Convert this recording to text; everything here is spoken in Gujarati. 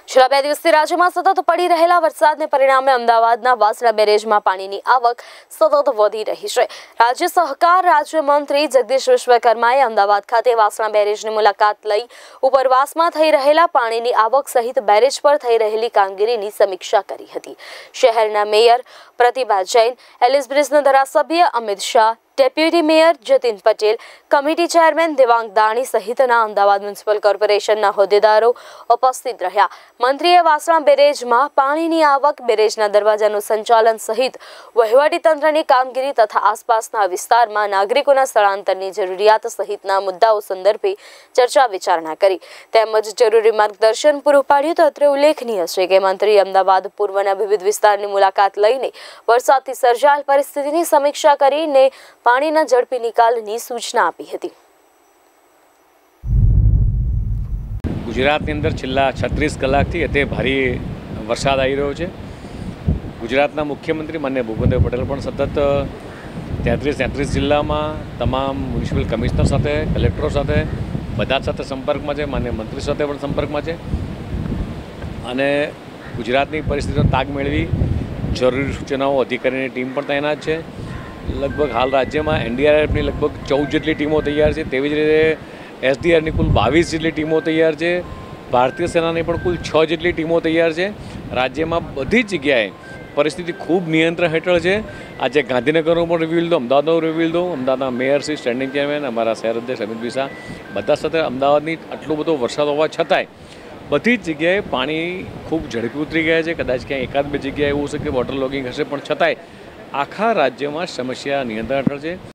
છેલ્લા 2 દિવસથી રાજ્યમાં સતત પડી રહેલા વરસાદને પરિણામે અમદાવાદના વાસણા બેરેજમાં પાણીની આવક સતત વધી રહી છે। રાજ્ય સહકાર રાજ્યમંત્રી જગદીશ વિશ્વકર્માએ અમદાવાદ ખાતે વાસણા બેરેજની મુલાકાત લઈ ઉપરવાસમાં થઈ રહેલા પાણીની આવક સહિત બેરેજ પર થઈ રહેલી કામગીરીની સમીક્ષા કરી હતી। શહેરના મેયર પ્રતિભા જૈન, એલિસ બ્રિજના ધારાસભ્ય Amit Shah, deputy mayor Jatin Patel, committee chairman Devang Dani સહિતના અમદાવાદ મ્યુનિસિપલ કોર્પોરેશનના હોદ્દેદારો ઉપસ્થિત રહ્યા। મંત્રીએ વાસણા બેરેજમાં પાણીની આવક, બેરેજના દરવાજાનું સંચાલન સહિત વહીવટીતંત્રની કામગીરી તથા આસપાસના વિસ્તારમાં નાગરિકોના સ્થળાંતરની જરૂરિયાત સહિતના મુદ્દાઓ સંદર્ભે ચર્ચા વિચારણા કરી તેમજ જરૂરી માર્ગદર્શન પૂરું પાડ્યું। તો અત્રે ઉલ્લેખનીય છે કે મંત્રીએ અમદાવાદ પૂર્વના વિવિધ વિસ્તારની મુલાકાત લઈને વરસાદથી સર્જાયેલ પરિસ્થિતિની સમીક્ષા કરીને પાણીના ઝડપી નિકાલની સૂચના આપી હતી। ગુજરાતની અંદર છેલ્લા 36 કલાકથી અતિ ભારે વરસાદ આવી રહ્યો છે। ગુજરાતના મુખ્યમંત્રી માનનીય ભૂપેન્દ્ર પટેલ પણ સતત 33 જિલ્લામાં તમામ મ્યુનિસિપલ કમિશનર સાથે, કલેક્ટરો સાથે, બધા સાથે સંપર્કમાં છે। માનનીય મંત્રી સાથે પણ સંપર્કમાં છે અને ગુજરાતની પરિસ્થિતિનો તાગ મેળવી જરૂરી સૂચનાઓ અધિકારીની ટીમ પણ તૈનાત છે। લગભગ હાલ રાજ્યમાં એનડીઆરએફની લગભગ 14 જેટલી ટીમો તૈયાર છે। તેવી જ રીતે એસડીઆરની કુલ 22 જેટલી ટીમો તૈયાર છે। ભારતીય સેનાની પણ કુલ 6 જેટલી ટીમો તૈયાર છે। રાજ્યમાં બધી જ જગ્યાએ પરિસ્થિતિ ખૂબ નિયંત્રણ હેઠળ છે। આજે ગાંધીનગરનો પણ રિવ્યુ લીધો, અમદાવાદનો રિવ્યુ લીધો, અમદાવાદના મેયર શ્રી, સ્ટેન્ડિંગ ચેરમેન, અમારા શહેર અધ્યક્ષ અમિત શાહ, બધા સાથે અમદાવાદની આટલો બધો વરસાદ હોવા છતાંય બધી જ જગ્યાએ પાણી ખૂબ ઝડપી ઉતરી ગયા છે। કદાચ ક્યાંય એકાદ બે જગ્યાએ એવું હશે કે વોટર લોગિંગ હશે, પણ છતાંય આખા રાજ્યમાં સમસ્યા નિયંત્રણ હેઠળ છે।